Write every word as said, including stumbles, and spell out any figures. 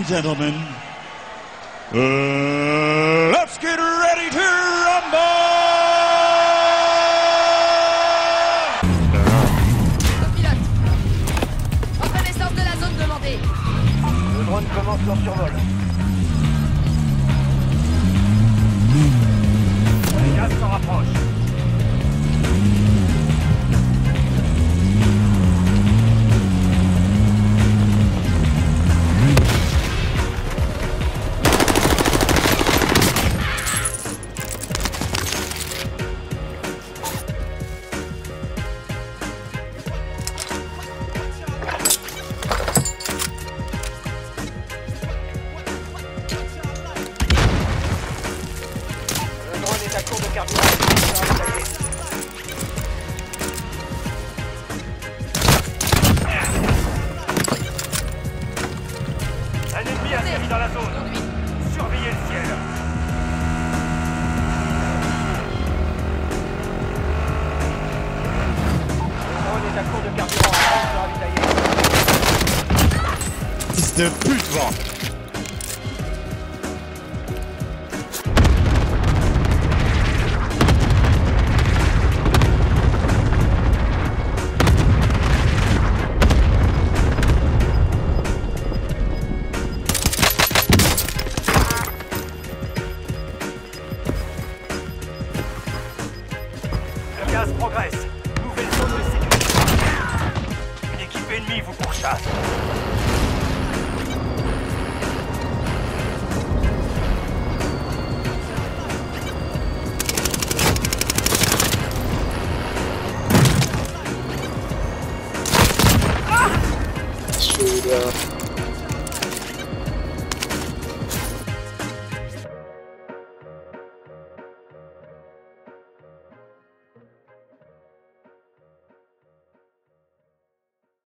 and gentlemen, uh, let's get ready to rumble! Copilote, reconnaissance de la zone demandée. Le drone commence leur survol. Les gaz s'en rapprochent. À court de carburant, un ennemi a atterri dans la zone. Surveillez le ciel. Le drone est à court de carburant. Fils de pute, vent! Le gaz progresse. Nouvelle zone de sécurité. Une équipe ennemie vous pourchasse. Shoot up.